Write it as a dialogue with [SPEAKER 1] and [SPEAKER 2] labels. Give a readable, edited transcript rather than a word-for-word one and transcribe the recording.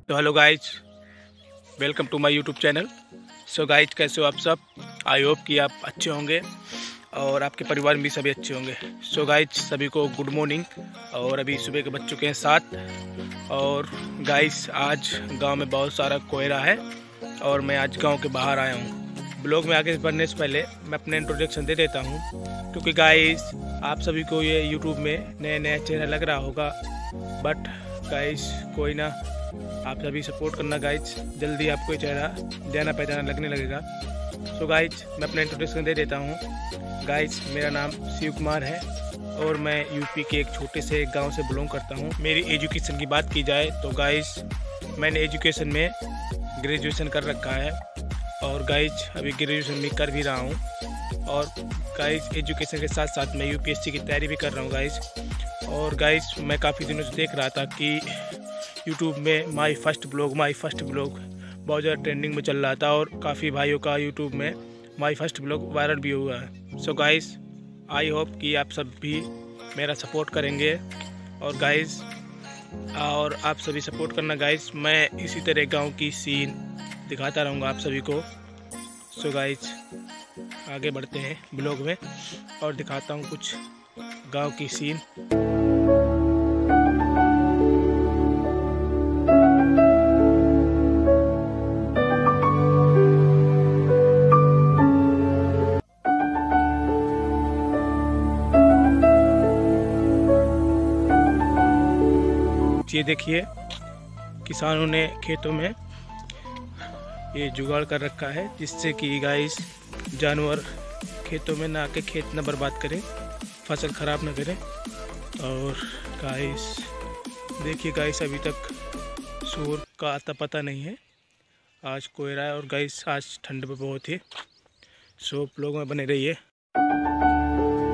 [SPEAKER 1] तो hello guys, welcome to my YouTube channel. So guys, कैसे हो आप सब? आई होप कि आप अच्छे होंगे और आपके परिवार में भी सभी अच्छे होंगे। सो गाइज, सभी को गुड मॉर्निंग। और अभी सुबह के बज चुके हैं 7। और गाइज, आज गांव में बहुत सारा कोहरा है और मैं आज गांव के बाहर आया हूं। ब्लॉग में आगे बढ़ने से पहले मैं अपने इंट्रोडक्शन दे देता हूं, क्योंकि गाइज आप सभी को ये यूट्यूब में नया चेहरा लग रहा होगा, बट गाइज कोई ना, आप सभी सपोर्ट करना गाइज। जल्दी आपको ये चेहरा जाना पहचाना लगने लगेगा। सो गाइज, मैं अपना इंट्रोडक्शन दे देता हूँ। गाइज, मेरा नाम शिव कुमार है और मैं यूपी के एक छोटे से गांव से बिलोंग करता हूँ। मेरी एजुकेशन की बात की जाए तो गाइज, मैंने एजुकेशन में ग्रेजुएशन कर रखा है और गाइज अभी ग्रेजुएशन भी कर भी रहा हूँ। और गाइज एजुकेशन के साथ साथ मैं यूपीएससी की तैयारी भी कर रहा हूँ गाइज। और गाइज, मैं काफ़ी दिनों से देख रहा था कि यूट्यूब में माई फर्स्ट ब्लॉग बहुत ज़्यादा ट्रेंडिंग में चल रहा था और काफ़ी भाइयों का यूट्यूब में माई फर्स्ट ब्लॉग वायरल भी हुआ है। सो गाइज, आई होप कि आप सब भी मेरा सपोर्ट करेंगे। और गाइज, और आप सभी सपोर्ट करना गाइज। मैं इसी तरह गांव की सीन दिखाता रहूँगा आप सभी को। सो गाइज, आगे बढ़ते हैं ब्लॉग में और दिखाता हूँ कुछ गांव की सीन। ये देखिए, किसानों ने खेतों में ये जुगाड़ कर रखा है जिससे कि गाइस जानवर खेतों में ना आके खेत न बर्बाद करें, फसल खराब ना करें। और गाइस देखिए गाइस, अभी तक सूर का आता पता नहीं है। आज कोहरा है और गाइस आज ठंड पे बहुत है। सो लोग में बने रहिए।